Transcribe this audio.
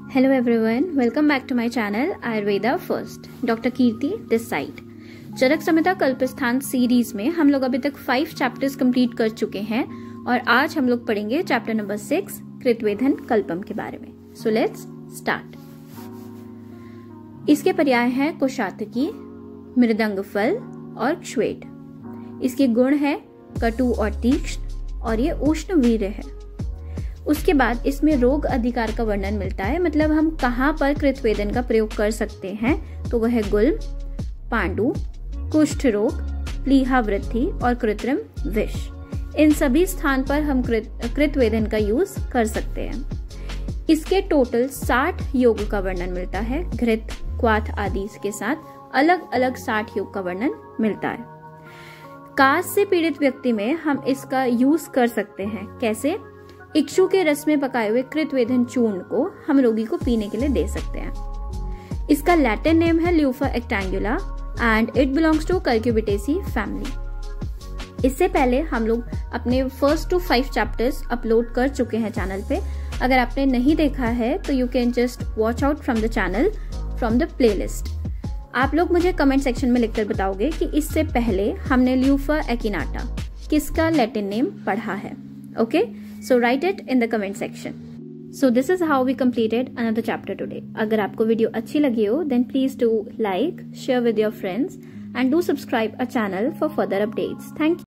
Hello everyone, welcome back to my channel Ayurveda First. Doctor Kirti this side. Charak Samhita Kalpasthan series में हम लोग अभी तक 5 चैप्टर्स कंप्लीट कर चुके हैं और आज हम लोग पढ़ेंगे चैप्टर नंबर 6 कृतवेधन कल्पम के बारे में। So let's start. इसके पर्याय हैं कोशातकी, मृदंग फल और श्वेत। इसके गुण है कटु और तीक्ष्ण और ये उष्ण वीर्य है। उसके बाद इसमें रोग अधिकार का वर्णन मिलता है, मतलब हम कहाँ पर कृतवेधन का प्रयोग कर सकते हैं, तो वह है गुल्म, पांडु, कुष्ठ रोग, प्लीहा वृद्धि और कृत्रिम विष। इन सभी स्थान पर हम कृतवेधन का यूज कर सकते हैं। इसके टोटल 60 योग का वर्णन मिलता है। घृत, क्वाथ आदि के साथ अलग अलग 60 योग का वर्णन मिलता है। कास से पीड़ित व्यक्ति में हम इसका यूज कर सकते हैं। कैसे? इक्षु के रस में पकाए हुए कृतवेधन चूर्ण को हम रोगी को पीने के लिए दे सकते हैं। इसका लैटिन नेम है luffa acutangula and it belongs to cucurbitaceae family. इससे पहले हम लोग अपने फर्स्ट टू 5 चैप्टर्स अपलोड कर चुके हैं चैनल पे। अगर आपने नहीं देखा है तो you can just watch out from the channel from the playlist. आप लोग मुझे कमेंट सेक्शन में लिखकर बताओगे कि इससे पहले हमने ल्यूफा एकिनाटा किसका लैटिन नेम पढ़ा है। Okay, so write it in the comment section. So this is how we completed another chapter today. अगर आपको वीडियो अच्छी लगी हो then please do like, share with your friends and do subscribe our channel for further updates. Thank you.